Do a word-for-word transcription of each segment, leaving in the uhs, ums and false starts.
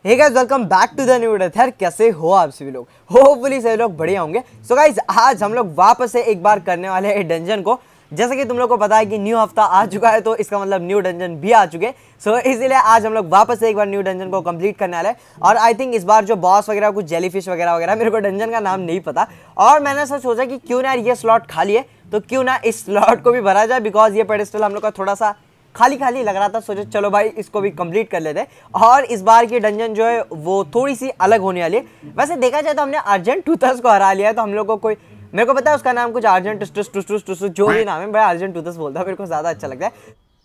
Hey guys, welcome back to the new video. यार कैसे हो आप सभी लोग? होपफुली सभी लोग बढ़िया होंगे। सो गाइस, आज हम लोग वापस से एक बार करने वाले हैं डंजन को। जैसे कि तुम लोग को पता है कि न्यू हफ्ता आ चुका है, तो इसका मतलब न्यू डंजन भी आ चुके हैं। सो इसीलिए आज हम लोग वापस से एक बार न्यू डंजन को कंप्लीट करने वाले हैं। और आई थिंक इस बार जो बॉस वगैरह कुछ जेलीफिश वगैरह वगैरह, मेरे को डंजन का नाम नहीं पता। और मैंने सच सोचा कि क्यों ना ये स्लॉट खाली है तो क्यों ना इस स्लॉट को भी भरा जाए, बिकॉज ये पेडेस्टल हम लोग का थोड़ा सा खाली खाली लग रहा था। सोचे चलो भाई इसको भी कंप्लीट कर लेते हैं। और इस बार की डंजन जो है वो थोड़ी सी अलग होने वाली है। वैसे देखा जाए तो हमने अर्जेंट टूथस को हरा लिया है, तो हम लोग को कोई, मेरे को पता है उसका नाम कुछ अर्जेंट टुस टुस टुस टुस जो भी नाम है, मैं अर्जेंट टूथस बोलता हूँ, मेरे को ज्यादा अच्छा लगता है।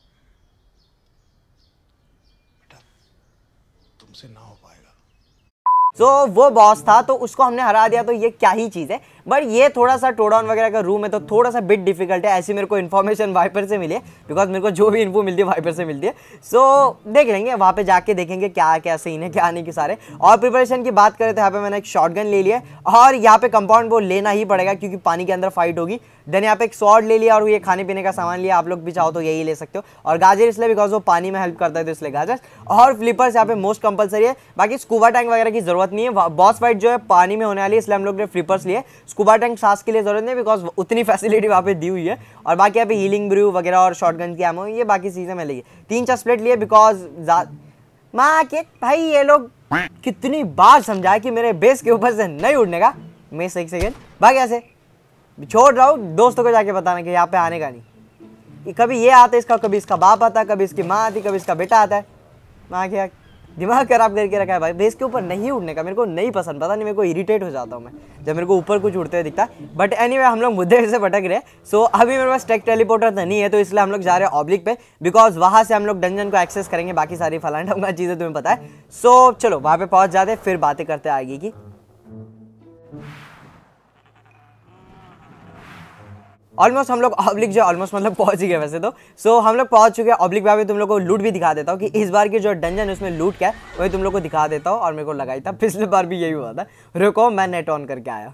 तुमसे ना हो पाएगा। तो so, वो बॉस था तो उसको हमने हरा दिया, तो ये क्या ही चीज़ है। बट ये थोड़ा सा टोडाउन वगैरह का रूम है, तो थोड़ा सा बिट डिफिकल्ट है। ऐसी मेरे को इन्फॉर्मेशन वाइपर से मिली है, बिकॉज मेरे को जो भी इन्फो मिलती है वाइपर से मिलती है। सो so, देख लेंगे वहाँ पे जाके, देखेंगे क्या क्या सीन है क्या नहीं के सारे। और प्रिपरेशन की बात करें तो यहाँ पे मैंने एक शॉटगन ले लिया और यहाँ पे कंपाउंड वो लेना ही पड़ेगा क्योंकि पानी के अंदर फाइट होगी। देन यहाँ पे एक स्वॉर्ड ले लिया और ये खाने पीने का सामान लिया। आप लोग भी चाहो तो यही ले सकते हो। और गाजर इसलिए बिकॉज वो पानी में हेल्प करता है, तो इसलिए गाजर। और फ्लिपर्स यहाँ पे मोस्ट कंपलसरी है। बाकी स्कूबा टैंक वगैरह की जरूरत नहीं है, बॉस फाइट जो है पानी में होने वाली है, इसलिए हम लोग ने फ्लिपर्स लिए। स्कूबा टैंक सांस के लिए जरूरत नहीं, बिकॉज उतनी फैसिलिटी वहाँ पे दी हुई है। और बाकी यहाँ पे हीलिंग ब्रू वगैरह और शॉटगन की एमो, ये बाकी चीजें मैं लिए। तीन चार स्प्लेट लिए बिकॉज माँ के भाई ये लोग कितनी बार समझाया कि मेरे बेस के ऊपर से नहीं उड़ने का। मैं एक सेकेंड भाग ऐसे छोड़ रहा हूँ, दोस्तों को जाके बताना कि यहाँ पे आने का नहीं। कभी ये आता है इसका, कभी इसका बाप आता है, कभी इसकी माँ आती, कभी इसका बेटा आता है। माँ क्या दिमाग खराब करके रखा है भाई। बेस के ऊपर नहीं उड़ने का मेरे को नहीं पसंद, पता नहीं मेरे को इरिटेट हो जाता हूँ मैं जब मेरे को ऊपर कुछ उड़ते हुए दिखता है। बट एनीवे हम लोग मुद्दे से भटक रहे हैं। सो अभी मेरे पास टेक टेलीपोर्टर तो नहीं है, तो इसलिए हम लोग जा रहे हैं ऑब्लिक पे, बिकॉज वहाँ से हम लोग डंजन को एक्सेस करेंगे। बाकी सारी फलाना चीज़ें तुम्हें पता है। सो चलो वहाँ पे पहुँच जाते फिर बातें करते आगे की। ऑलमोस्ट हम लोग ऑब्लिक जो ऑलमोस्ट मतलब पहुंच ही गए वैसे तो। सो so, हम लोग पहुंच चुके हैं ऑब्लिक। पे तुम लोग को लूट भी दिखा देता हूँ कि इस बार की जो डंजन है उसमें लूट क्या है वही तुम लोग को दिखा देता हूँ। और मेरे को लगाई था पिछले बार भी यही हुआ था। रुको मैं नेट ऑन करके आया।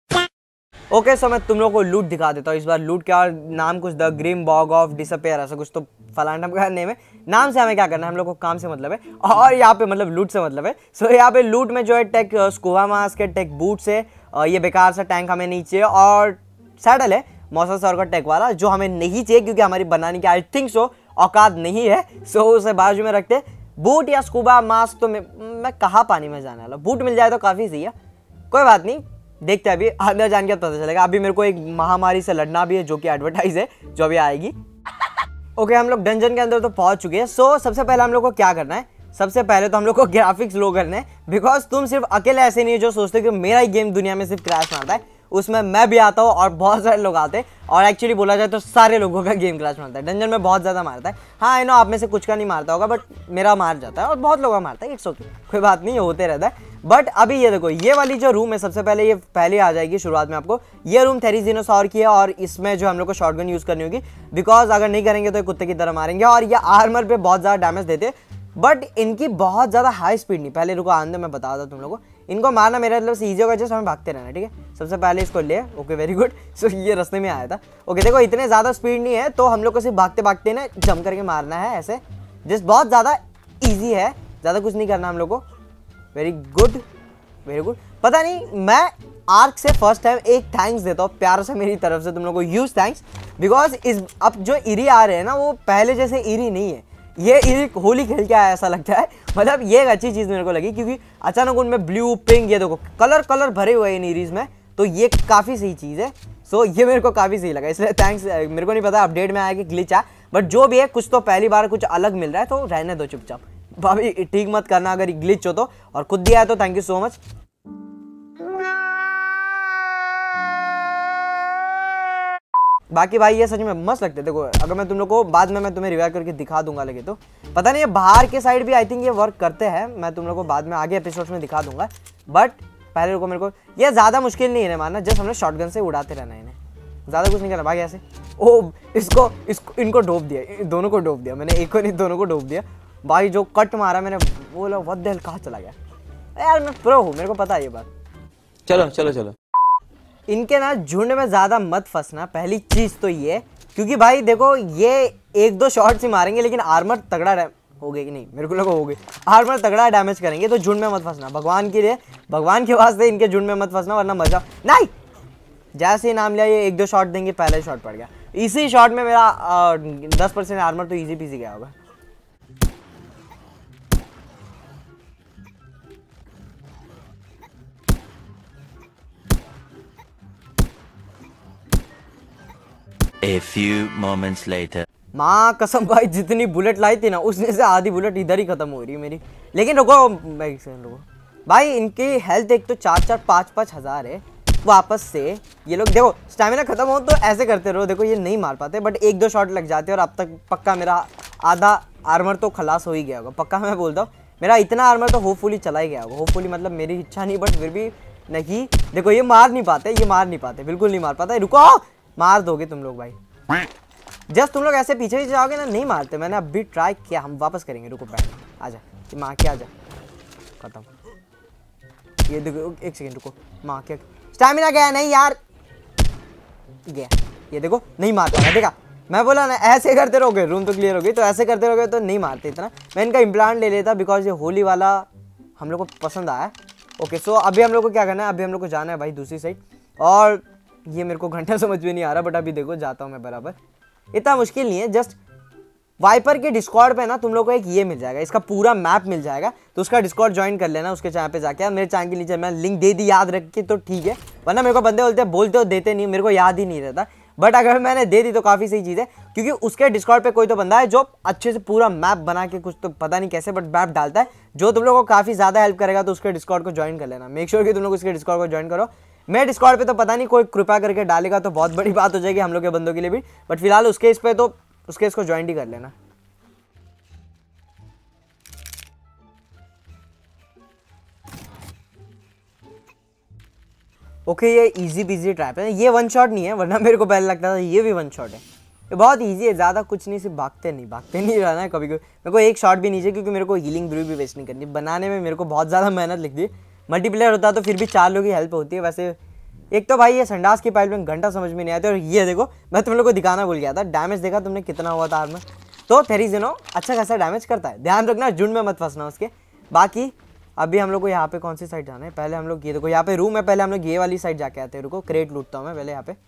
ओके okay, सो so मैं तुम लोग को लूट दिखा देता हूँ। इस बार लूट क्या नाम कुछ the grim bog of disappear ऐसा कुछ तो फलाना का नेम है। नाम से हमें क्या करना है, हम लोग को काम से मतलब है और यहाँ पे मतलब लूट से मतलब है। सो so, यहाँ पे लूट में जो है टेक स्कूबा मास्क है, टेक बूट्स है, ये बेकार सा टैंक हमें नहीं चाहिए, और सैडल है मौसम सर का टेक वाला जो हमें नहीं चाहिए क्योंकि हमारी बनाने की आई थिंक सो औकात नहीं है। सो उसे बाजू में रखते। बूट या स्कूबा मास्क तो मैं मैं कहाँ पानी में जाने वाला, बूट मिल जाए तो काफ़ी सही है। कोई बात नहीं, देखते हैं अभी अंदर जान के पता चलेगा। अभी मेरे को एक महामारी से लड़ना भी है जो कि एडवर्टाइज है जो अभी आएगी। ओके हम लोग डंजन के अंदर तो पहुंच चुके हैं। सो सबसे पहले हम लोग को क्या करना है, सबसे पहले तो हम लोग को ग्राफिक्स लो करने हैं, बिकॉज तुम सिर्फ अकेले ऐसे नहीं है जो सोचते कि मेरा ही गेम दुनिया में सिर्फ क्रैश मारता है। उसमें मैं भी आता हूँ और बहुत सारे लोग आते हैं, और एक्चुअली बोला जाए तो सारे लोगों का गेम क्रैश मारता है। डंजन में बहुत ज़्यादा मारता है। हाँ आई नो आप में से कुछ का नहीं मारता होगा, बट मेरा मार जाता है और बहुत लोगों का मारता है। इट्स ओके, कोई बात नहीं, होते रहता है। बट अभी ये देखो, ये वाली जो रूम है सबसे पहले, ये पहले आ जाएगी शुरुआत में आपको। ये रूम थेरिजिनोसॉर की है और इसमें जो हम लोग को शॉटगन यूज़ करनी होगी, बिकॉज अगर नहीं करेंगे तो कुत्ते की तरह मारेंगे। और ये आर्मर पे बहुत ज़्यादा डैमेज देते, बट इनकी बहुत ज़्यादा हाई स्पीड नहीं। पहले रुको आंदे मैं बता दूँ तुम लोगों को, इनको मारना मेरे मतलब से ईजी होगा, जस्ट हमें भागते रहना। ठीक है, सबसे पहले इसको ले। Okay very good. सो ये रास्ते में आया था। ओके देखो इतने ज़्यादा स्पीड नहीं है, तो हम लोग को सिर्फ भागते भागते ना जंप करके मारना है ऐसे। जस्ट बहुत ज़्यादा ईजी है, ज़्यादा कुछ नहीं करना हम लोग को। Very good very good. पता नहीं मैं आर्क से फर्स्ट टाइम एक थैंक्स देता हूँ प्यार से मेरी तरफ से तुम लोग को, यूज थैंक्स। बिकॉज इस अब जो इरी आ रहे हैं ना वो पहले जैसे इरी नहीं है। ये इरी होली खेल के आया ऐसा लगता है। मतलब ये एक अच्छी चीज़ मेरे को लगी क्योंकि अचानक उनमें ब्लू पिंक ये देखो कलर कलर भरे हुए हैं इन इरीज में, तो ये काफ़ी सही चीज़ है। सो ये मेरे को काफ़ी सही लगा, इसलिए थैंक्स। मेरे को नहीं पता अपडेट में आया कि ग्लिच आया, बट जो भी है कुछ तो पहली बार कुछ अलग मिल रहा है, तो रहने दो चुपचाप। भाभी ठीक मत करना अगर ग्लिच हो तो, और खुद दिया है तो थैंक यू सो मच। बाकी भाई ये सच में मस्त लगते हैं। देखो अगर मैं तुम लोग को बाद में मैं तुम्हें रिवाइव करके दिखा दूंगा लगे तो, पता नहीं है बाहर के साइड भी आई थिंक ये वर्क करते हैं। मैं तुम लोग को बाद में आगे एपिसोड्स में दिखा दूंगा, बट पहले रुको मेरे को। ये ज़्यादा मुश्किल नहीं है मारना, जस्ट हमने शॉटगन से उड़ाते रहना है इन्हें, ज़्यादा कुछ नहीं करना। भाई ऐसे ओ इसको इसको इनको डोब दिया, दोनों को डोब दिया मैंने, एक को नहीं दोनों को डोब दिया। भाई जो कट मारा मैंने वो लोग बहुत दिल कहाँ चला गया यार। मैं प्रो हूँ, मेरे को पता है ये बात। चलो चलो चलो इनके ना झुंड में ज़्यादा मत फंसना, पहली चीज़ तो ये, क्योंकि भाई देखो ये एक दो शॉट्स ही मारेंगे लेकिन आर्मर तगड़ा रहे। हो गए कि नहीं, मेरे को लगा हो गए। आर्मर तगड़ा डैमेज करेंगे तो झुंड में मत फंसना, भगवान के लिए, भगवान के वास्ते इनके झुंड में मत फंसना वरना मजा नहीं। जैसे ही नाम लिया ये एक दो शॉट देंगे, पहले शॉट पड़ गया। इसी शॉट में मेरा दस परसेंट आर्मर तो इजी पीजी गया होगा। A few moments later. माँ कसम भाई जितनी बुलेट लाई थी ना उसमें से आधी बुलेट इधर ही खत्म हो रही है मेरी। लेकिन रुको एक सेकंड रुको भाई, इनकी हेल्थ एक तो चार चार पाँच पाँच हज़ार है। वापस से ये लोग देखो स्टैमिना खत्म हो तो ऐसे करते रहो, देखो ये नहीं मार पाते बट एक दो शॉट लग जाते हैं और अब तक पक्का मेरा आधा आर्मर तो खलास हो ही गया होगा। पक्का मैं बोलता हूँ मेरा इतना आर्मर तो होपफुली चला ही गया होगा। होपफुली मतलब मेरी इच्छा नहीं बट फिर भी नहीं। देखो ये मार नहीं पाते, ये मार नहीं पाते, बिल्कुल नहीं मार पाता। रुको मार दोगे तुम लोग भाई, जस्ट तुम लोग ऐसे पीछे ही जाओगे ना, नहीं मारते। मैंने अभी ट्राई किया, हम वापस करेंगे। रुको पहले आजा, माँ के आजा, खत्म। ये देखो एक सेकंड रुको, माँ के स्टैमिना गया नहीं यार, गया। ये देखो नहीं मारता है, देखा मैं बोला ना ऐसे करते रहोगे रूम तो क्लियर हो गई। तो ऐसे करते रहोगे तो नहीं मारते इतना। मैं इनका इम्प्लांट ले लेता बिकॉज ये होली वाला हम लोग को पसंद आया। ओके सो अभी हम लोग को क्या करना है, अभी हम लोग को जाना है भाई दूसरी साइड। और ये मेरे को घंटा समझ में नहीं आ रहा बट अभी देखो जाता हूँ मैं बराबर। इतना मुश्किल नहीं है, जस्ट वाइपर के डिस्कॉर्ड पे ना तुम लोग को एक ये मिल जाएगा, इसका पूरा मैप मिल जाएगा। तो उसका डिस्कॉर्ड ज्वाइन कर लेना उसके चैनल पे जाके। मेरे चैनल के नीचे मैं लिंक दे दी याद रख के तो ठीक है, वरना मेरे को बंदे बोलते बोलते हो देते नहीं, मेरे को याद ही नहीं रहता। बट अगर मैंने दे दी तो काफ़ी सही चीज़ है क्योंकि उसके डिस्कॉर्ड पे कोई तो बंदा है जो अच्छे से पूरा मैप बना के, कुछ तो पता नहीं कैसे बट मैप डालता है जो तुम लोगों को काफ़ी ज़्यादा हेल्प करेगा। तो उसके डिस्कॉर्ड को ज्वाइन कर लेना, मेक श्योर कि तुम लोग उसके डिस्कॉर्ड को ज्वाइन करो। मैं डिस्कॉर्ड पे तो पता नहीं कोई कृपा करके डालेगा तो बहुत बड़ी बात हो जाएगी हम लोग के बंदों के लिए भी, बट फिलहाल उसके इस पे तो उसके इसको ज्वाइन ही कर लेना। ओके okay, ये इजी पीजी ट्रैप है, ये वन शॉट नहीं है वरना मेरे को पहले लगता था ये भी वन शॉट है। ये बहुत इजी है, ज़्यादा कुछ नहीं, सिर्फ भागते नहीं भागते नहीं रहना है कभी कभी। मेरे को एक शॉट भी नीचे क्योंकि मेरे को हीलिंग ब्रू भी वेस्ट नहीं करनी, बनाने में मेरे को बहुत ज़्यादा मेहनत लगती है। मल्टीप्लेयर होता तो फिर भी चार लोग की हेल्प होती है। वैसे एक तो भाई ये संडास की पाइप में घंटा समझ में नहीं आती। और ये देखो मैं तुम लोग को दिखाना भूल गया था, डैमेज देखा तुमने कितना हुआ था आर्मर, तो थेरी जिनो अच्छा खासा डैमेज करता है। ध्यान रखना झुंड में मत फंसना उसके। बाकी अभी हम लोग को यहाँ पे कौन सी साइड जाना है, पहले हम लोग ये देखो यहाँ पे रूम है, पहले हम लोग ये वाली साइड जाके आते हैं। रुको क्रेट लूटता हूँ मैं पहले यहाँ पे।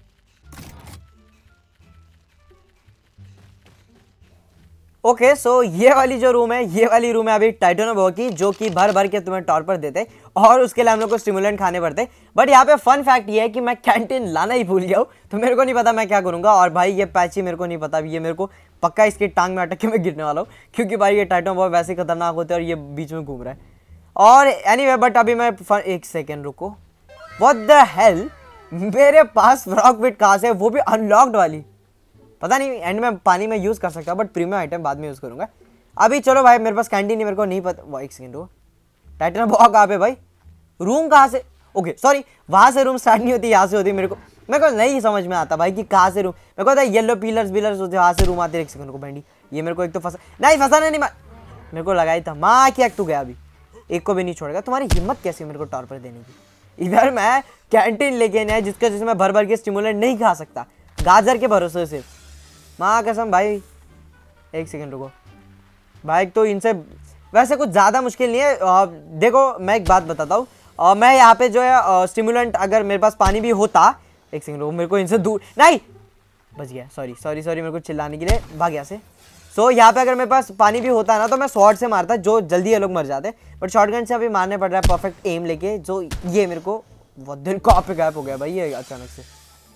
ओके okay, सो so ये वाली जो रूम है, ये वाली रूम है अभी टाइटोनोबो की, जो कि भर भर के तुम्हें टॉर्पर देते और उसके लिए हम लोग को स्टिमुलेंट खाने पड़ते। बट यहाँ पे फन फैक्ट ये है कि मैं कैंटीन लाना ही भूल गया हूँ, तो मेरे को नहीं पता मैं क्या करूँगा। और भाई ये पैची मेरे को नहीं पता, ये मेरे को पक्का इसकी टांग में अटक के मैं गिरने वाला हूँ क्योंकि भाई ये टाइटोनोबो वैसे खतरनाक होते हैं और ये बीच में घूम रहा है। और एनीवे बट अभी मैं एक सेकेंड रुको, व्हाट द हेल, मेरे पास फ्रॉग फिट कहाँ से, वो भी अनलॉक्ड वाली, पता नहीं एंड में पानी में यूज़ कर सकता हूँ बट प्रीमियम आइटम बाद में यूज़ करूँगा। अभी चलो भाई मेरे पास कैंटीन नहीं, मेरे को नहीं पता। वो एक सेकंड हो, टाइटन बहुत कहाँ पे भाई, रूम कहाँ से, ओके सॉरी वहाँ से रूम स्टार्ट नहीं होती, यहाँ से होती। मेरे को मेरे को नहीं समझ में आता भाई कि कहाँ से रूम, मेरे को पता है येलो पिलर्स पिलर्स होते वहाँ से रूम आते। एक सेकंड को बैंडी, ये मेरे को एक तो फंसा नहीं, फंसाना नहीं, मेरे को लगाई था माँ क्या तू गया, अभी एक को भी नहीं छोड़ेगा। तुम्हारी हिम्मत कैसी मेरे को टॉर्पर देने की। इधर मैं कैंटीन लेके नहीं, जिसके जिसमें भर भर के स्टिमुलेंट नहीं खा सकता, गाजर के भरोसे से माँ कसम भाई। एक सेकंड रुको भाई, तो इनसे वैसे कुछ ज़्यादा मुश्किल नहीं है। आ, देखो मैं एक बात बताता हूँ, मैं यहाँ पे जो है स्टिमुलेंट, अगर मेरे पास पानी भी होता, एक सेकंड रुको, मेरे को इनसे दूर नहीं बच गया, सॉरी सॉरी सॉरी मेरे को चिल्लाने के लिए भाग यहाँ से। सो so, यहाँ पे अगर मेरे पास पानी भी होता ना तो मैं शॉर्ट से मारता, जो जल्दी ये लोग मर जाते, बट शॉटगन से अभी मारने पड़ रहा है परफेक्ट एम लेके। जो ये मेरे को बहुत दिन कहाँ पे गायब हो गया भाई ये अचानक से।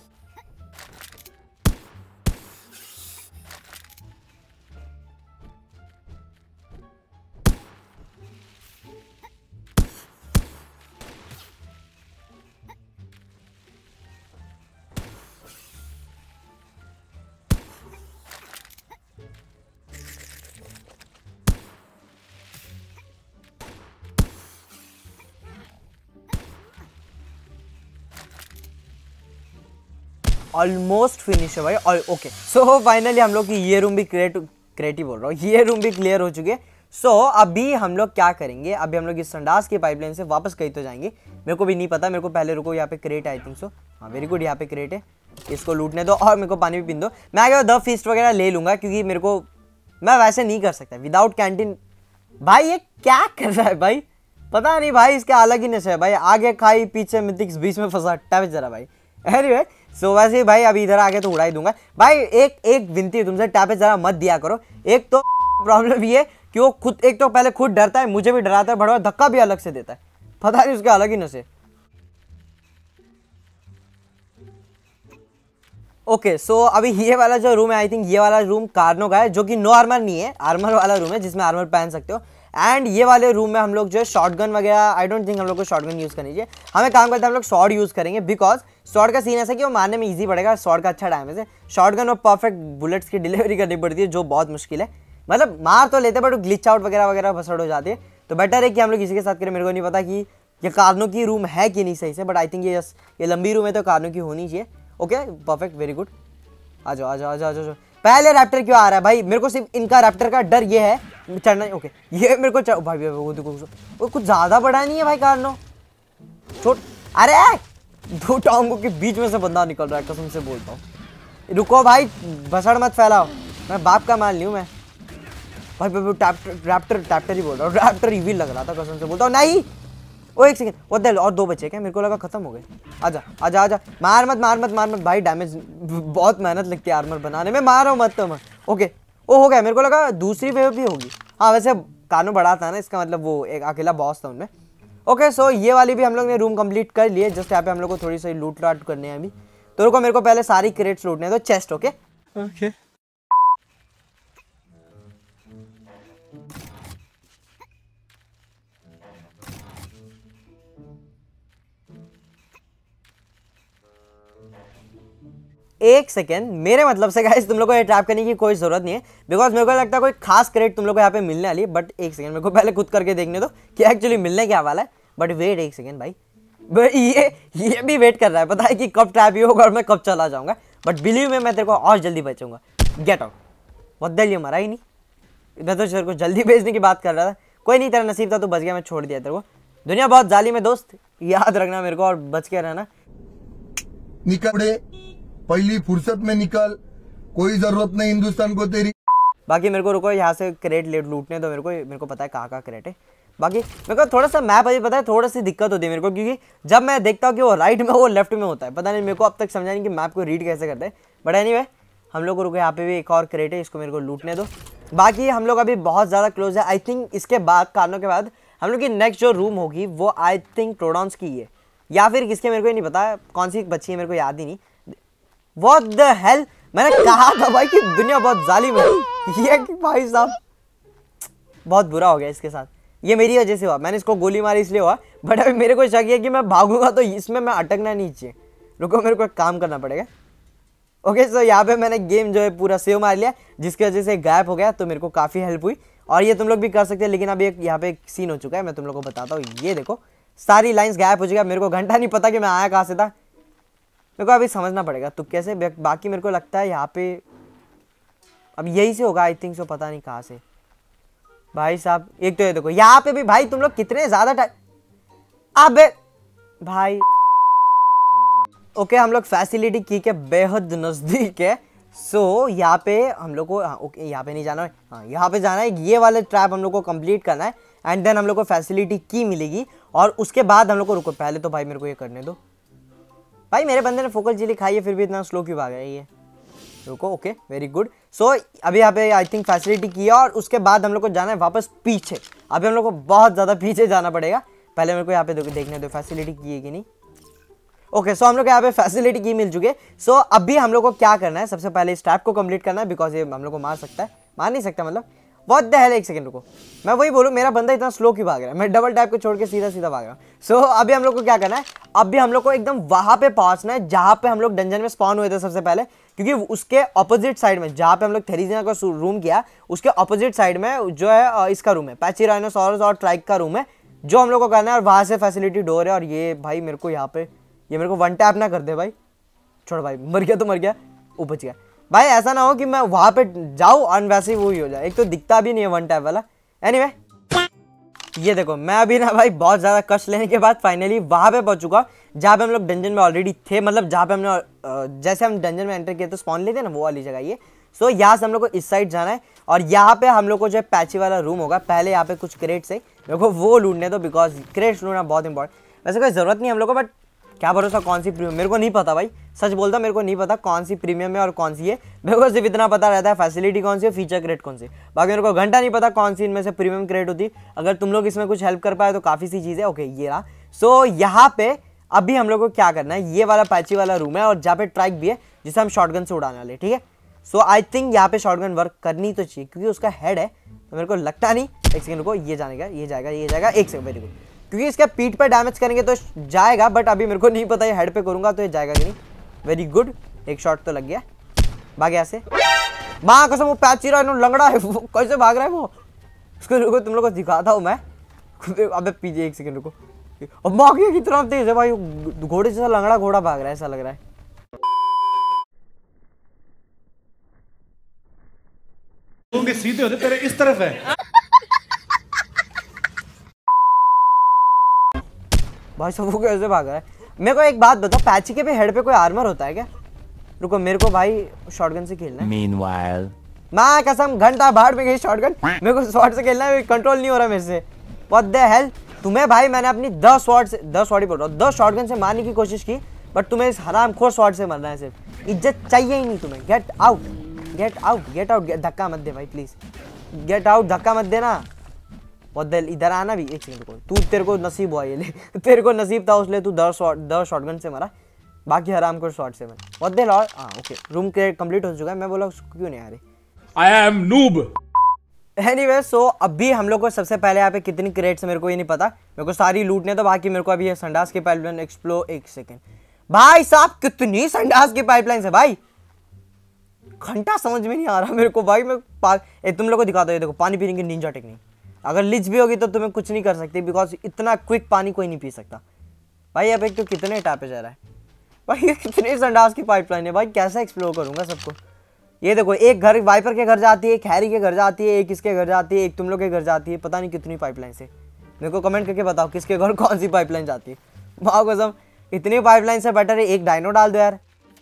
ऑलमोस्ट फिनिश है भाई। और ओके सो फाइनली हम लोग की ये रूम भी क्रिएट क्रिएटिव बोल रहा हूँ, ये रूम भी क्लियर हो चुके हैं। सो so, अभी हम लोग क्या करेंगे, अभी हम लोग इस संडास की पाइपलाइन से वापस कहीं तो जाएंगे, मेरे को भी नहीं पता। मेरे को पहले रुको, यहाँ पे क्रेट आई थिंक सो, हाँ वेरी गुड, यहाँ पे क्रेट है, इसको लूटने दो और मेरे को पानी भी पीन दो। मैं आगे द फीस्ट वगैरह ले लूँगा क्योंकि मेरे को मैं वैसे नहीं कर सकता विदाउट कैंटीन। भाई ये क्या कर रहा है भाई, पता नहीं भाई, इसके अलग ही नशे है भाई। आगे खाई पीछे मिथिक्स बीच में फंसा, टैप जरा भाई। एनीवे सो वैसे ही भाई अभी इधर आके तो उड़ा ही दूंगा भाई। एक एक विनती है तुमसे, टैप जरा मत दिया करो। एक तो प्रॉब्लम ये कि वो खुद एक तो पहले खुद डरता है, मुझे भी डराता है, बड़ा धक्का भी अलग से देता है, पता नहीं उसके अलग ही नशे। ओके सो अभी ये वाला जो रूम है, आई थिंक ये वाला रूम कार्नो का है, जो कि नो आर्मर नहीं है, आर्मर वाला रूम है जिसमें आर्मर पहन सकते हो। एंड ये वाले रूम में हम लोग जो है शॉटगन वगैरह, आई डोंट थिंक हम लोग को शॉटगन यूज़ करनी चाहिए। हमें काम करते हैं हम लोग शॉर्ट यूज़ करेंगे, बिकॉज शॉर्ट का सीन ऐसा कि वो मारने में ईजी पड़ेगा, शॉर्ट का अच्छा डैमेज है। शॉटगन और परफेक्ट बुलेट्स की डिलीवरी करनी पड़ती है, जो बहुत मुश्किल है। मतलब मार तो लेते बट ग्लिच आउट वगैरह वगैरह बसड़ हो जाती है। तो बेटर है कि हम लोग इसी के साथ करें। मेरे को नहीं पता कि ये कार्नो की रूम है कि नहीं सही से, बट आई थिंक ये ये लंबी रूम है तो कार्नो की होनी चाहिए। Okay perfect, very good. आ जाओ आ जाओ आ जाओ आ जाओ। पहले रैप्टर क्यों आ रहा है भाई? मेरे को सिर्फ इनका रैप्टर का डर ये है चढ़ना। ओके ये मेरे को चढ़... भाई भाई वो देखो वो कुछ ज्यादा बड़ा नहीं है भाई कार्नो, छोट। अरे दो टांगों के बीच में से बंदा निकल रहा है, कसम से बोलता हूँ। रुको भाई, भसड़ मत फैलाओ, मैं बाप का माल नहीं हूँ मैं भाई। रैप्टर रैप्टर ही बोल रहा हूँ, रैप्टर इविल लग रहा था, कसम से बोलता हूँ। नहीं ओ एक सेकंड, वो दे और दो बचे क्या? मेरे को लगा खत्म हो गए। आजा आजा आजा, मार मत मार मत मार मत भाई, डैमेज बहुत मेहनत लगती है आर्मर बनाने में, मारो मत तो मत। ओके ओ हो गया, मेरे को लगा दूसरी वेव भी होगी। हाँ वैसे कानो बड़ा था ना, इसका मतलब वो एक अकेला बॉस था उनमें। ओके सो ये वाली भी हम लोग ने रूम कंप्लीट कर लिए। जस्ट यहाँ पे हम लोग को थोड़ी सी लूट लाट करने हैं अभी। तो रुको, मेरे को पहले सारी क्रेट्स लूटने हैं, तो चेस्ट। ओके ओके एक सेकेंड, मेरे मतलब से गाइस तुम लोग को ये ट्रैप करने की कोई जरूरत नहीं है, बिकॉज मेरे को लगता है कोई खास क्रेडिट तुम लोग को यहाँ पे मिलने वाली है। बट एक सेकंड, मेरे को पहले खुद करके देखने दो कि एक्चुअली मिलने क्या वाला है। बट वेट एक सेकंड भाई, ये ये भी वेट कर रहा है, पता है कि कब ट्रैप ये होगा और मैं कब चला जाऊंगा। बट बिलीव में मैं तेरे को और जल्दी बचूंगा। गेट आउट, बहुत ये मरा ही नहीं, मैं तो तेरे को जल्दी भेजने की बात कर रहा था। कोई नहीं, तेरा नसीब था तो बच गया, मैं छोड़ दिया तेरे को। दुनिया बहुत जालिम है दोस्त, याद रखना मेरे को, और बच के रहना। निकल पहली फुर्सत में निकल, कोई जरूरत नहीं हिंदुस्तान को तेरी। बाकी मेरे को रुको, यहाँ से क्रेट लेट लूटने दो मेरे को, मेरे को पता है कहाँ कहाँ क्रेट है। बाकी मेरे को थोड़ा सा मैप अभी पता है, थोड़ा सी दिक्कत होती है मेरे को, क्योंकि जब मैं देखता हूँ कि वो राइट में वो लेफ्ट में होता है, पता नहीं मेरे को अब तक समझा नहीं कि मैप को रीड कैसे करते हैं। बट एनीवे हम लोग को रुको, यहाँ पे भी एक और क्रेट है, इसको मेरे को लूटने दो। बाकी हम लोग अभी बहुत ज़्यादा क्लोज है। आई थिंक इसके बाद कानों के बाद हम लोग की नेक्स्ट जो रूम होगी वो आई थिंक प्रोडॉन्स की है, या फिर किसके मेरे को ही नहीं पता, कौन सी बच्ची है मेरे को याद ही नहीं। What the hell? मैंने कहा था भाई कि दुनिया बहुत जालिम है। ये भाई साहब बहुत बुरा हो गया इसके साथ, ये मेरी वजह से हुआ। मैंने इसको गोली मारी इसलिए हुआ, बट अभी मेरे को शक है कि मैं भागूंगा तो इसमें मैं अटकना नहीं चाहिए। रुको, मेरे को एक काम करना पड़ेगा। ओके सो यहाँ पे मैंने गेम जो है पूरा सेव मार लिया, जिसकी वजह से गैप हो गया, तो मेरे को काफ़ी हेल्प हुई। और ये तुम लोग भी कर सकते हैं, लेकिन अभी एक यहाँ पे एक सीन हो चुका है, मैं तुम लोग को बताता हूँ। ये देखो सारी लाइन्स गैप हो चुकी है। मेरे को घंटा नहीं पता कि मैं आया कहाँ से था, मेरे को अभी समझना पड़ेगा तो कैसे। बाकी मेरे को लगता है यहाँ पे अब यही से होगा, आई थिंक सो, पता नहीं कहाँ से। भाई साहब एक तो ये देखो, यहाँ पे भी भाई तुम लोग कितने ज्यादा टाइम। अबे भाई ओके, हम लोग फैसिलिटी की के बेहद नजदीक है। सो यहाँ पे हम लोग को, हाँ ओके यहाँ पे नहीं जाना है, हाँ यहाँ पे जाना है। ये वाले ट्रैप हम लोग को कंप्लीट करना है, एंड देन हम लोग को फैसिलिटी की मिलेगी। और उसके बाद हम लोग को, रुको पहले तो भाई मेरे को ये करने दो। भाई मेरे बंदे ने फोकल चिली खाई है, फिर भी इतना स्लो क्यों भाग रही है? रुको, ओके वेरी गुड। सो अभी यहाँ पे आई थिंक फैसिलिटी किया, और उसके बाद हम लोग को जाना है वापस पीछे। अभी हम लोग को बहुत ज़्यादा पीछे जाना पड़ेगा। पहले मेरे को यहाँ पे देखने दो फैसिलिटी की है कि नहीं। ओके सो हम लोग यहाँ पे फैसिलिटी की मिल चुके। सो अभी हम लोग को क्या करना है, सबसे पहले इस ट्रैप को कंप्लीट करना है, बिकॉज ये हम लोग को मार सकता है, मार नहीं सकता मतलब। बहुत द हेल, एक सेकंड रुको, मैं वही बोलूँ, मेरा बंदा इतना स्लो क्यों भाग रहा है? मैं डबल टैप को छोड़ के सीधा सीधा भाग रहा हूँ। सो so, अभी हम लोग को क्या करना है, अभी हम लोग को एकदम वहां पे पहुंचना है जहां पे हम लोग डंजन में स्पॉन हुए थे सबसे पहले, क्योंकि उसके ऑपोजिट साइड में जहां पे हम लोग थेरिजिना का रूम किया, उसके ऑपोजिट साइड में जो है इसका रूम है, पैचिराइनोसॉरस और ट्राइक का रूम है, जो हम लोग को करना है। और वहां से फैसिलिटी डोर है। और ये भाई मेरे को यहाँ पे, ये मेरे को वन टैप ना कर दे भाई, छोड़ भाई, मर गया तो मर गया, वो बच गया भाई। ऐसा ना हो कि मैं वहां पे जाऊं और वैसे ही वो ही हो जाए, एक तो दिखता भी नहीं है वन टैप वाला। एनीवे ये देखो, मैं अभी ना भाई बहुत ज़्यादा कष्ट लेने के बाद फाइनली वहां पे पहुंच चुका, जहाँ पे हम लोग डंजन में ऑलरेडी थे, मतलब जहाँ पे हमने जैसे हम डंजन में एंटर किए तो स्पॉन लेते ना, वो वाली जगह ये। सो so, यहाँ से हम लोग को इस साइड जाना है और यहाँ पे हम लोग को जो है पैची वाला रूम होगा। पहले यहाँ पे कुछ क्रेट्स है, मेरे को वो लूटने दो बिकॉज क्रेट्स लूटना बहुत इंपॉर्टेंट। वैसे कोई ज़रूरत नहीं हम लोग को, बट क्या भरोसा कौन सी प्रीमियम, मेरे को नहीं पता भाई, सच बोलता मेरे को नहीं पता कौन सी प्रीमियम है और कौन सी है। मेरे को सिर्फ इतना पता रहता है फैसिलिटी कौन सी है, फीचर क्रेट कौन सी। बाकी मेरे को घंटा नहीं पता कौन सी इनमें से प्रीमियम क्रेट होती। अगर तुम लोग इसमें कुछ हेल्प कर पाए तो काफ़ी सी चीज़ें। ओके ये रहा। सो यहाँ पे अभी हम लोग को क्या करना है, ये वाला पैची वाला रूम है और जहाँ पे ट्राइक भी है जिसे हम शॉटगन से उड़ाने वाले, ठीक है। सो आई थिंक यहाँ पे शॉटगन वर्क करनी तो चाहिए क्योंकि उसका हेड है, तो मेरे को लगता नहीं। एक सेकंड को, ये जानेगा, ये जाएगा, ये जाएगा, एक सेकंड, वेरी गुड। क्योंकि इसका पीठ पे डैमेज करेंगे तो जाएगा, बट अभी मेरे को नहीं पता ये हेड पे करूंगा तो ये जाएगा कि नहीं। वेरी गुड, एक शॉट तो लग गया। भाग यहाँ से, माँ कसम वो पैची रहा है, लंगड़ा है वो, कैसे भाग रहा है वो, उसको रुको तुम लोग को दिखाता हूँ मैं। अबे पीछे एक सेकंड रुको, अब भाग गया, कितना तेज है भाई, घोड़े जैसा लंगड़ा घोड़ा भाग रहा है ऐसा लग रहा है। होंगे सीधे होते, तेरे इस तरफ है। भाई सब वो कैसे भाग रहा है। मेरे को एक बात बताओ, पैची के पे हेड पे कोई आर्मर होता है क्या? रुको मेरे को भाई शॉटगन से खेलना है। Meanwhile, माँ कसम घंटा बाहर में गई शॉटगन, मेरे को शॉट से खेलना है, कंट्रोल नहीं हो रहा मेरे से। व्हाट द हेल, तुम्हें भाई मैंने अपनी दस शॉट से दस शॉट ही बोल रहा हूँ दस शॉटगन से मारने की कोशिश की, बट तुम्हें इस हरामखोर शॉट से मरना है। सिर्फ इज्जत चाहिए ही नहीं तुम्हें। Get out, get out, get out, धक्का मत दे भाई प्लीज, गेट आउट, धक्का मत देना। बहुत दिल इधर आना भी, एक सेकंड को, तू तेरे को नसीब हुआ ये ले तेरे को नसीब था उसलिए तू दस शॉट दस शॉटगन से मरा, बाकी हराम को शॉट से मरा। बहुत दिल। और हाँ ओके, रूम क्लियर कंप्लीट हो चुका है। मैं बोला क्यों नहीं आ रही। I am noob. Anyway so अभी हम लोग को सबसे पहले यहाँ पे कितनी क्रेट्स मेरे को ये नहीं पता, मेरे को सारी लूटने तो बाकी मेरे को अभी ये संडास की पाइपलाइन एक्सप्लोर। एक सेकंड भाई साहब, कितनी संडास की पाइपलाइन है भाई, घंटा समझ में नहीं आ रहा मेरे को भाई। मैं ए, तुम लोग को दिखाता हूँ, देखो पानी पीने की निंजा टेक्निक। अगर लिच भी होगी तो तुम्हें कुछ नहीं कर सकती बिकॉज इतना क्विक पानी कोई नहीं पी सकता भाई। अब एक तो कितने टापे जा रहा है भाई, ये कितने संडास की पाइपलाइन है भाई, कैसे एक्सप्लोर करूंगा सबको। ये देखो, एक घर वाइपर के घर जाती है, एक हैरी के घर जाती है, एक किसके घर जाती है, एक तुम लोग के घर जाती है, पता नहीं कितनी पाइपलाइन से। मेरे को कमेंट करके बताओ किसके घर कौन सी पाइपलाइन जाती है। वाह कसम, इतनी पाइपलाइन से बेटर है एक डायनो डाल दो यार।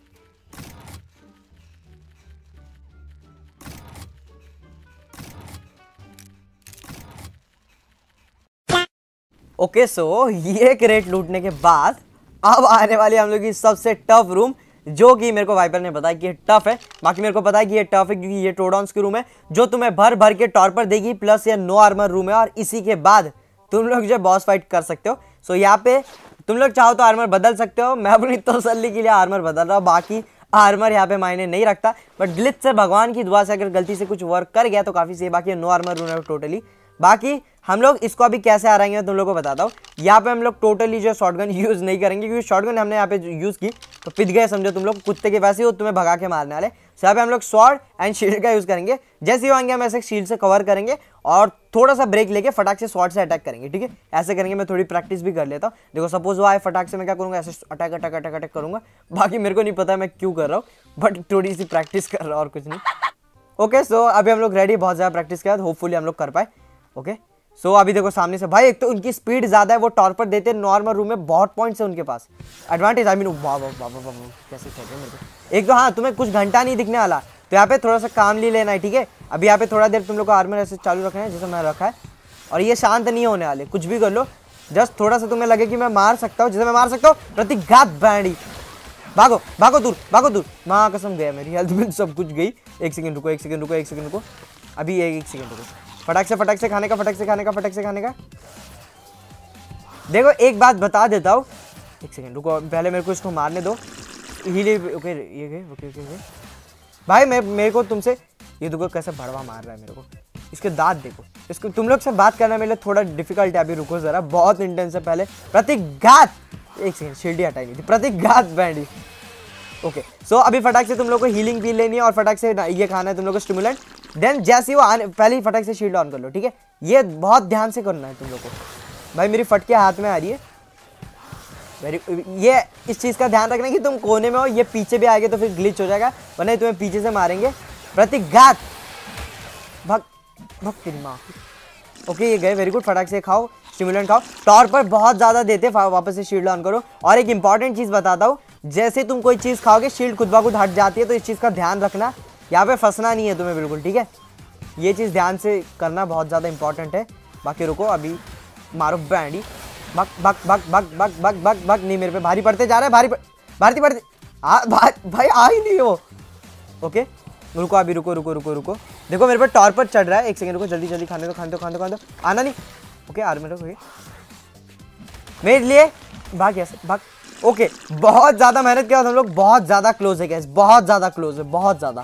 ओके सो ये क्रेट लूटने के बाद अब आने वाली हम लोग की सबसे टफ रूम, जो कि मेरे को वाइपर ने बताया कि ये टफ है। बाकी मेरे को पता है कि ये टफ है क्योंकि ये टोडॉन्स की रूम है जो तुम्हें भर भर के टॉर्पर देगी, प्लस ये नो आर्मर रूम है और इसी के बाद तुम लोग जो बॉस फाइट कर सकते हो। सो यहाँ पे तुम लोग चाहो तो आर्मर बदल सकते हो, मैं अपनी तसल्ली के लिए आर्मर बदल रहा हूँ, बाकी आर्मर यहाँ पे मायने नहीं रखता। बट ग्लिच से भगवान की दुआ से अगर गलती से कुछ वर्क कर गया तो काफ़ी सही, बाकी नो आर्मर रूम है टोटली। बाकी हम लोग इसको अभी कैसे आ रहेंगे तुम लोगों को बताता हूँ। यहाँ पे हम लोग टोटली जो शॉटगन यूज़ नहीं करेंगे क्योंकि शॉटगन हमने यहाँ पे यूज़ की तो पिट गए समझो तुम लोग, कुत्ते के वैसे ही वो तुम्हें भगा के मारने वाले। सो यहाँ पे हम लोग स्वॉर्ड एंड शील्ड का यूज़ करेंगे। जैसे ही आएंगे हम ऐसे शील्ड से कवर करेंगे और थोड़ा सा ब्रेक लेके फटाक से स्वॉर्ड से अटैक करेंगे, ठीक है। ऐसे करेंगे, मैं थोड़ी प्रैक्टिस भी कर लेता हूँ। देखो सपोज वो आए फटाक से, मैं क्या करूँगा, ऐसे अटैक अटैक अटैक अटैक करूँगा। बाकी मेरे को नहीं पता मैं क्यों कर रहा हूँ, बट थोड़ी सी प्रैक्टिस कर रहा हूँ और कुछ नहीं। ओके सो अभी हम लोग रेडी, बहुत ज़्यादा प्रैक्टिस के बाद होपफुली हम लोग कर पाए। ओके सो so, अभी देखो सामने से भाई, एक तो उनकी स्पीड ज़्यादा है, वो टॉर्पर देते हैं नॉर्मल रूम में, बहुत पॉइंट्स है उनके पास, एडवांटेज। आई मीन वाह वाह वाह वाह कैसे खेल रहे हैं मेरे को। एक तो हाँ, तुम्हें कुछ घंटा नहीं दिखने वाला, तो यहाँ पे थोड़ा सा काम ले लेना है, ठीक है। अभी यहाँ पे थोड़ा देर तुम लोग को आर्मर ऐसे चालू रखना है जैसे मैं रखा है, और ये शांत नहीं होने वाले, कुछ भी कर लो, जस्ट थोड़ा सा तुम्हें लगे कि मैं मार सकता हूँ, जैसे मैं मार सकता हूँ। प्रतिघात बैंडी, भागो भागो दूर, भागो दूर, माँ कसम गया मेरी हेल्थ बिल सब कुछ गई। एक सेकंड रुको, एक सेकंड रुको, एक सेकंड रुको, अभी एक सेकंड रुको, फटाक से फटाक से खाने का, फटाक से खाने का, फटाक से खाने का। देखो एक बात बता देता हूँ, एक सेकंड रुको, पहले मेरे को इसको मारने दो। हीले ओके ये गए, ओके ओके ओके भाई, मैं मेरे को तुमसे ये देखो कैसे भड़वा मार रहा है मेरे को, इसके दांत देखो। इसको तुम लोग से बात करना मेरे लिए थोड़ा डिफिकल्ट है, अभी रुको जरा, बहुत इंटेंस है। पहले प्रतिघात, एक सेकंड शील्ड हटाई नहीं थी, प्रतिघात बैंडी। ओके सो अभी फटाक से तुम लोग को हीलिंग पी लेनी है और फटाक से ये खाना है तुम लोग को स्टिमुलेंट। देन जैसे वो आने पहले ही फटाक से शील्ड ऑन कर लो, ठीक है। ये बहुत ध्यान से करना है तुम लोग को। भाई मेरी फटके हाथ में आ रही है, वेरी, ये इस चीज़ का ध्यान रखना कि तुम कोने में हो, ये पीछे भी आएगा तो फिर ग्लिच हो जाएगा, वरना तुम्हें पीछे से मारेंगे। प्रतिघात, भग भग तेरी माँ। ओके ये गए, वेरी गुड, फटाक से खाओ, स्टिमुलेंट खाओ। टॉर पर बहुत ज़्यादा देते, वापस से शील्ड ऑन करो। और एक इंपॉर्टेंट चीज़ बताता हूँ, जैसे तुम कोई चीज़ खाओगे शील्ड खुद ब खुद हट जाती है, तो इस चीज़ का ध्यान रखना। यहाँ पे फंसना नहीं है तुम्हें बिल्कुल, ठीक है। ये चीज़ ध्यान से करना बहुत ज़्यादा इंपॉर्टेंट है। बाकी रुको, अभी मारो बैंडी, भग भग भग भग भग भग भग भग। नहीं मेरे पे भारी पड़ते जा रहा है, भारी पड़ भारी पड़ते आ भा, भाई आ ही नहीं वो। ओके रुको, अभी रुको रुको रुको रुको। देखो मेरे पे टॉर पर चढ़ रहा है, एक सेकंड रुको, जल्दी जल्दी खाने दो खाने दो खाने दो खाने दो। आना नहीं। ओके आर मेरे को मेरे लिए भाग ऐसे भाग। ओके बहुत ज़्यादा मेहनत के बाद हम लोग बहुत ज़्यादा क्लोज है गैस, बहुत ज़्यादा क्लोज है, बहुत ज़्यादा।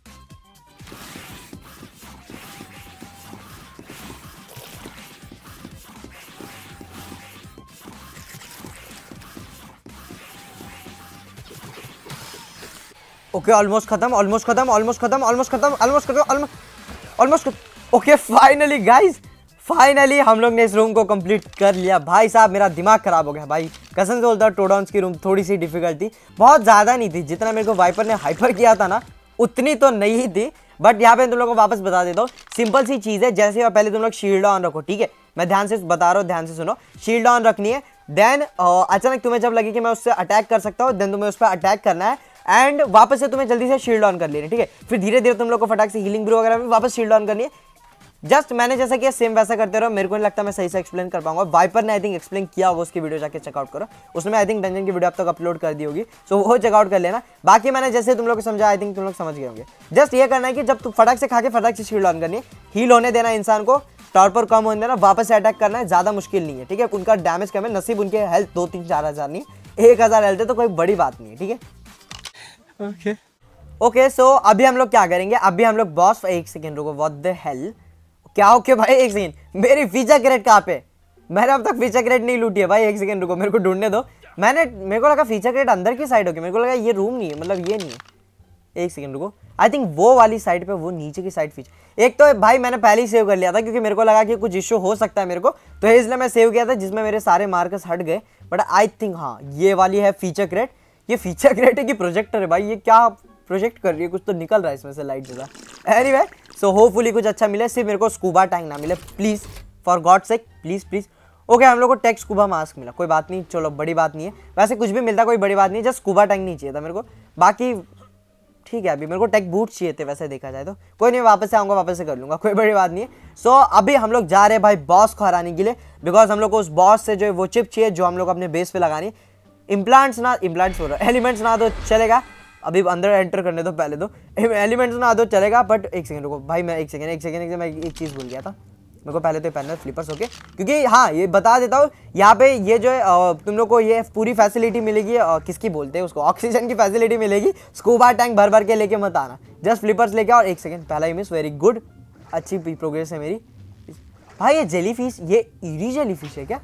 ओके ऑलमोस्ट खत्म ऑलमोस्ट खत्म ऑलमोस्ट खत्म ऑलमोस्ट खत्म ऑलमोस्ट खत्म almost almost okay finally guys, finally हम लोग ने इस रूम को कंप्लीट कर लिया। भाई साहब मेरा दिमाग खराब हो गया भाई, कसम से बोलता हूँ। टोडाउन्स की रूम थोड़ी सी डिफिकल्ट थी, बहुत ज़्यादा नहीं थी। जितना मेरे को वाइपर ने हाइपर किया था ना उतनी तो नहीं थी। बट यहाँ पे तुम लोग को वापस बता देता हूँ, सिंपल सी चीज़ है। जैसे पहले तुम लोग शील्ड ऑन रखो, ठीक है। मैं ध्यान से बता रहा हूँ, ध्यान से सुनो। शील्ड ऑन रखनी है, देन अचानक तुम्हें जब लगे कि मैं उससे अटैक कर सकता हूँ, देन तुम्हें उस पर अटैक करना है एंड वापस से तुम्हें जल्दी से शील्ड ऑन कर लेनी है, ठीक है। फिर धीरे धीरे तुम लोग को फटाक से हीलिंग ब्रू वगैरह में वापस शील्ड ऑन करनी है। जस्ट मैंने जैसा किया सेम वैसा करते रहो। मेरे को नहीं लगता मैं सही से एक्सप्लेन कर पाऊंगा। वाइपर ने आई थिंक एक्सप्लेन किया होगा, उसकी वीडियो जाके चेकआउट करो। उसमें आई थिंक डंजन की वीडियो अब तक अपलोड कर दी होगी, सो वो चेकआउट कर लेना। बाकी मैंने जैसे तुम लोग को समझा, आई थिंक तुम लोग समझ गए होंगे। जस्ट ये करना है कि जब तुम फटाक से खा के फटाक से शील्ड ऑन करनी है, हील होने देना इंसान को, टॉर पर कम होने देना, वापस से अटैक करना है। ज्यादा मुश्किल नहीं है, ठीक है। उनका डैमेज कम है, नसीब उनके हेल्थ दो तीन चार हजार नहीं, एक हजार हेल्थ है, तो कोई बड़ी बात नहीं है, ठीक है। ओके ओके सो अभी हम लोग क्या करेंगे, अभी हम लोग बॉस, एक सेकेंड रुको, व्हाट द हेल क्या ओके भाई, एक सेकेंड। मेरी फीचर क्रेट कहाँ पे, मैंने अब तक फीचर क्रेट नहीं लूटी है भाई। एक सेकेंड रुको, मेरे को ढूंढने दो। मैंने मेरे को लगा फीचर क्रेट अंदर की साइड होगी, मेरे को लगा ये रूम नहीं है, मतलब ये नहीं है। एक सेकेंड रुको, आई थिंक वो वाली साइड पे, वो नीचे की साइड फीचर। एक तो भाई मैंने पहले ही सेव कर लिया था, क्योंकि मेरे को लगा कि कुछ इश्यू हो सकता है मेरे को, तो इसलिए मैं सेव किया था, जिसमें मेरे सारे मार्कर्स हट गए। बट आई थिंक हाँ ये वाली है फीचर क्रेट। ये फीचर क्रेट है कि प्रोजेक्टर है भाई, ये क्या प्रोजेक्ट कर रही है, कुछ तो निकल रहा है इसमें से लाइट जैसा। एनीवे सो होपफुली कुछ अच्छा मिले, सिर्फ मेरे को स्कूबा टैंक ना मिले please, for God sake please please. Okay हम लोग को टेक स्कूबा मास्क मिला, कोई बात नहीं, चलो बड़ी बात नहीं है। वैसे कुछ भी मिलता कोई बड़ी बात नहीं, जस्ट स्कूबा टैंक नहीं चाहिए था मेरे को। बाकी ठीक है, अभी मेरे को टेक बूट चाहिए थे वैसे देखा जाए तो। कोई नहीं, वापस से आऊँगा, वापस से कर लूँगा, कोई बड़ी बात नहीं है। सो so, अभी हम लोग जा रहे हैं भाई बॉस को हराने के लिए, बिकॉज हम लोग को उस बॉस से जो है वो चिप चाहिए, जो हम लोग अपने बेस पे लगानी। इम्प्लांट्स ना इम्प्लांट्स हो रहा है, एलिमेंट्स ना तो चलेगा, अभी अंदर एंटर करने दो पहले तो। एलिमेंट्स ना दो चलेगा, बट एक सेकंड रुको भाई, मैं एक सेकंड एक सेकंड मैं एक चीज़ भूल गया था। मेरे को पहले तो पहनना है फ्लिपर्स, ओके। क्योंकि हाँ ये बता देता हूँ, यहाँ पे ये जो है तुम लोग को ये पूरी फैसिलिटी मिलेगी, किसकी बोलते हैं उसको, ऑक्सीजन की फैसिलिटी मिलेगी। स्कूबा टैंक भर भर के लेके मत आना, जस्ट फ्लिपर्स लेके आओ। एक सेकंड, पहला ही मिस, वेरी गुड, अच्छी प्रोग्रेस है मेरी भाई। ये जेली फिश, ये ईरी जेली फिश है क्या?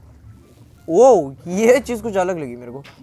ओ ये चीज़ कुछ अलग लगी मेरे को।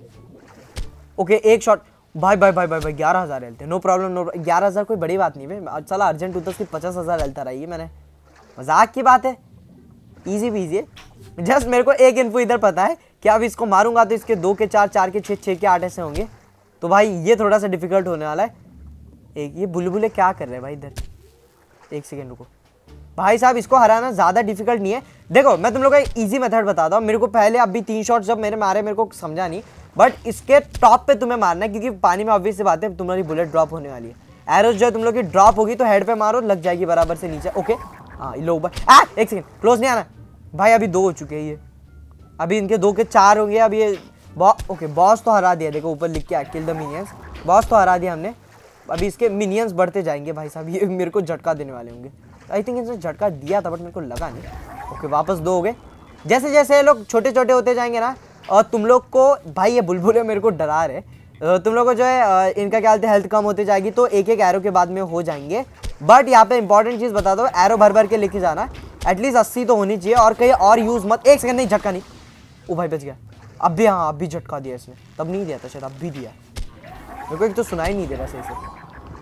ओके एक शॉट भाई भाई भाई भाई भाई ग्यारह हज़ार हेल्थ है, नो प्रॉब्लम नो। ग्यारह हज़ार कोई बड़ी बात नहीं है, चला अर्जेंट होता उसकी पचास हज़ार हेल्थ रही है, मैंने मजाक की बात है, इजी पीजी है। जस्ट मेरे को एक इन्फो इधर पता है कि अब इसको मारूंगा तो इसके दो के चार, चार के छः, छः के आठ ऐसे होंगे, तो भाई ये थोड़ा सा डिफिकल्ट होने वाला है। एक ये बुलबुले क्या कर रहे हैं भाई इधर, एक सेकेंड रुको भाई साहब, इसको हराना ज़्यादा डिफिकल्ट नहीं है। देखो मैं तुम लोग का ईजी मेथड बताता हूँ। मेरे को पहले अभी तीन शॉट जब मेरे मारे मेरे को समझा नहीं, बट इसके टॉप पे तुम्हें मारना है, क्योंकि पानी में ऑब्वियस सी बात है तुम्हारी बुलेट ड्रॉप होने वाली है। एरोज जो है तुम लोग की ड्रॉप होगी तो हेड पे मारो, लग जाएगी बराबर से नीचे। ओके हाँ लो भाई, आ एक सेकंड क्लोज नहीं आना भाई, अभी दो हो चुके हैं ये, अभी इनके दो के चार होंगे। अब ये ओके बॉस तो हरा दिया, देखो ऊपर लिख के किल द मिनियंस, बॉस तो हरा दिया हमने। अभी इसके मिनियंस बढ़ते जाएंगे भाई साहब, ये मेरे को झटका देने वाले होंगे। आई थिंक इनसे झटका दिया था बट मेरे को लगा नहीं। ओके वापस दो हो गए। जैसे जैसे ये लोग छोटे छोटे होते जाएंगे ना, और तुम लोग को भाई ये बुलबुले मेरे को डरा रहे, तुम लोग को जो है इनका क्या बोलते हैं हेल्थ कम होती जाएगी, तो एक एक एरो के बाद में हो जाएंगे। बट यहाँ पे इंपॉर्टेंट चीज़ बता दो, एरो भर भर के लेके जाना, एटलीस्ट अस्सी तो होनी चाहिए, और कहीं और यूज़ मत। एक सेकंड नहीं, झटका नहीं, ओ भाई बच गया। अब भी हाँ अब भी झटका दिया इसने, तब नहीं दिया था शायद, अब भी दिया। मेरे को एक तो सुनाई नहीं दे रहा सही से।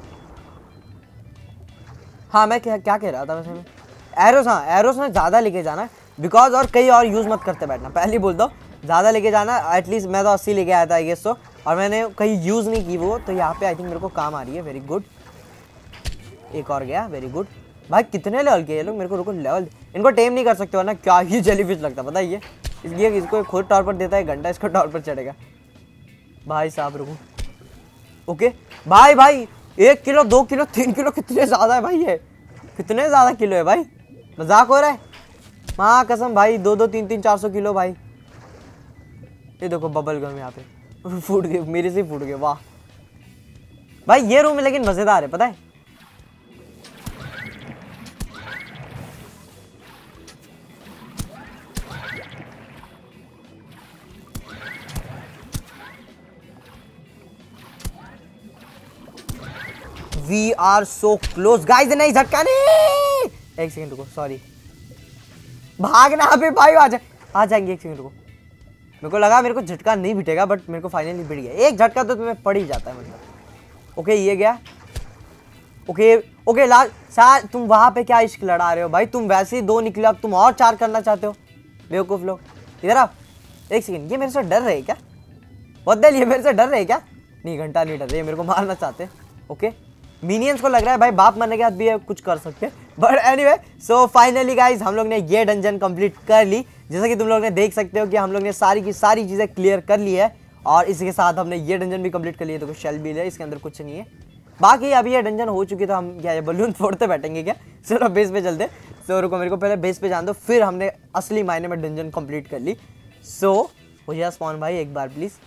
हाँ मैं क्या क्या कह रहा था वैसे में, एरोस, हाँ एरोस में ज़्यादा लेके जाना, बिकॉज और कहीं और यूज़ मत करते बैठना, पहले ही बोल दो ज़्यादा लेके जाना। एटलीस्ट मैं तो अस्सी लेके आया था आई गेस तो, और मैंने कहीं यूज़ नहीं की वो, तो यहाँ पे आई थिंक मेरे को काम आ रही है। वेरी गुड, एक और गया, वेरी गुड। भाई कितने लेवल के ये लोग, मेरे को रुको लेवल, इनको टेम नहीं कर सकते हो ना, क्या ही जेलीफिश लगता पता है ये, इसलिए इसको खुद टॉर पर देता है घंटा, इसको टॉर पर चढ़ेगा भाई साहब। रुको ओके भाई भाई एक किलो, दो किलो, तीन किलो, कितने ज्यादा है भाई ये, कितने ज्यादा किलो है भाई, मजाक हो रहा है माँ कसम भाई। दो दो तीन तीन चार सौ किलो भाई। ये देखो बबल गम यहाँ पे फूट गए, मेरे से फूट गए। वाह भाई ये रूम लेकिन मजेदार है, पता है। We are so close guys. नहीं झटका नहीं, एक सेकंड रुको, सॉरी भागना पे भाई, आ जा आ जाएंगे। एक सेकंड रुको, मेरे को लगा मेरे को झटका नहीं बिटेगा, बट मेरे को फाइनली बिट गया। एक झटका तो तुम्हें पड़ ही जाता है मतलब। ओके ये गया। ओके ओके लाल सा, तुम वहां पे क्या इश्क लड़ा रहे हो भाई, तुम वैसे ही दो निकले, अब तुम और चार करना चाहते हो बेवकूफ लोग। इधर आप एक सेकंड, ये मेरे से डर रहे क्या, बहुत देर ये मेरे से डर रहे क्या? नहीं घंटा नहीं डर रहे, मेरे को मारना चाहते। ओके मिनियंस को लग रहा है भाई बाप मरने के बाद भी कुछ कर सकते हैं, but anyway so finally guys हम लोग ने ये डंजन कंप्लीट कर ली। जैसा कि तुम लोग ने देख सकते हो कि हम लोग ने सारी की सारी चीज़ें क्लियर कर ली है, और इसके साथ हमने ये डंजन भी कंप्लीट कर लिया। तो कुछ शेल भी है, इसके अंदर कुछ नहीं है। बाकी अभी ये डंजन हो चुकी, तो हम क्या ये बलून फोड़ते बैठेंगे क्या? चलो बेस पे चलते। सो रुको, मेरे को पहले बेस पे जान दो, फिर हमने असली मायने में डंजन कंप्लीट कर ली। सो हो जाए स्पॉन भाई एक बार प्लीज़।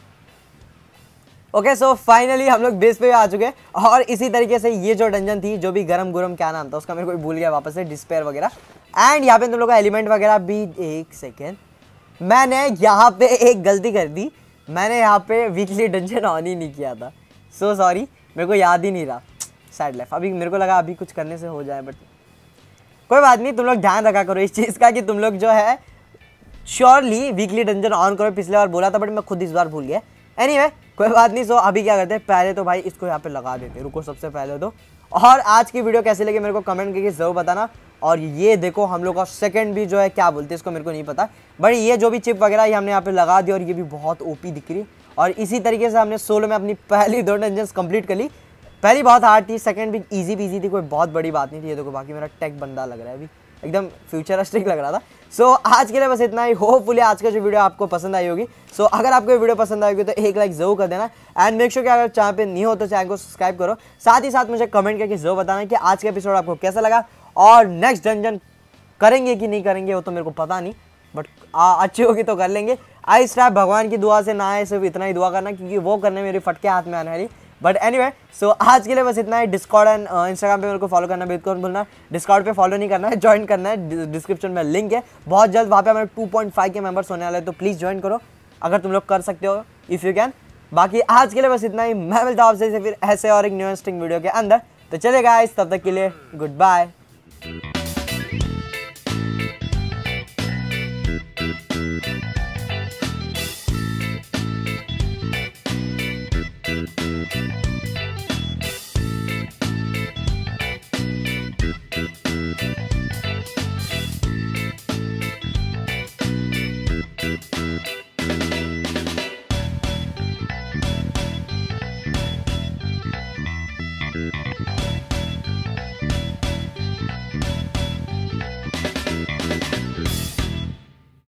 ओके सो फाइनली हम लोग बेस पे आ चुके हैं, और इसी तरीके से ये जो डंजन थी, जो भी गरम गुरम क्या नाम था उसका मेरे को भूल गया वापस से, डिस्पेयर वगैरह। एंड यहाँ पे तुम लोग का एलिमेंट वगैरह भी। एक सेकेंड, मैंने यहाँ पे एक गलती कर दी, मैंने यहाँ पे वीकली डंजन ऑन ही नहीं किया था। सो so सॉरी, मेरे को याद ही नहीं रहा। Sad life. अभी मेरे को लगा अभी कुछ करने से हो जाए, बट कोई बात नहीं। तुम लोग ध्यान रखा करो इस चीज़ का कि तुम लोग जो है श्योरली वीकली डंजन ऑन करो। पिछले बार बोला था बट मैं खुद इस बार भूल गया। एनीवे कोई बात नहीं। सो अभी क्या करते हैं, पहले तो भाई इसको यहाँ पे लगा देते हैं। रुको सबसे पहले तो, और आज की वीडियो कैसी लगी मेरे को कमेंट करके जरूर बताना। और ये देखो हम लोग का सेकंड भी जो है, क्या बोलते हैं इसको मेरे को नहीं पता, बट ये जो भी चिप वगैरह ये हमने यहाँ पे लगा दी, और ये भी बहुत ओपी दिख रही है। और इसी तरीके से हमने सोलो में अपनी पहली दो डंजन्स कंप्लीट कर ली। पहली बहुत हार्ड थी, सेकंड भी इजी पीजी थी, कोई बहुत बड़ी बात नहीं थी। ये देखो बाकी मेरा टेक बंदा लग रहा है अभी, एकदम फ्यूचरिस्टिक लग रहा था। सो so, आज के लिए बस इतना ही। होपफुली आज का जो वीडियो आपको पसंद आई होगी। सो so, अगर आपको वीडियो पसंद आएगी तो एक लाइक जरूर कर देना, एंड मेक श्योर कि अगर चैनल पे नहीं हो तो चैनल को सब्सक्राइब करो। साथ ही साथ मुझे कमेंट करके जरूर बताना कि आज का एपिसोड आपको कैसा लगा, और नेक्स्ट डंजन करेंगे कि नहीं करेंगे वो तो मेरे को पता नहीं, बट अच्छी होगी तो कर लेंगे। आई स्ट्रैप भगवान की दुआ से ना है, सिर्फ इतना ही दुआ करना, क्योंकि वो करने मेरी फटके हाथ में आने वाली। बट एनीवे सो आज के लिए बस इतना ही। डिस्कॉर्ड एंड इंस्टाग्राम पे मेरे को फॉलो करना बिल्कुल मत भूलना। डिस्कॉर्ड पे फॉलो नहीं करना है, ज्वाइन करना है। डिस्क्रिप्शन में लिंक है, बहुत जल्द वहाँ पे हमारे टू पॉइंट फाइव के मेंबर्स होने वाले हैं, तो प्लीज़ ज्वाइन करो अगर तुम लोग कर सकते हो, इफ़ यू कैन। बाकी आज के लिए बस इतना ही। मैं मिलता हूँ आपसे फिर ऐसे और एक न्यू इंटरेस्टिंग वीडियो के अंदर। तो चलेगा गाइस, तब तक के लिए गुड बाय।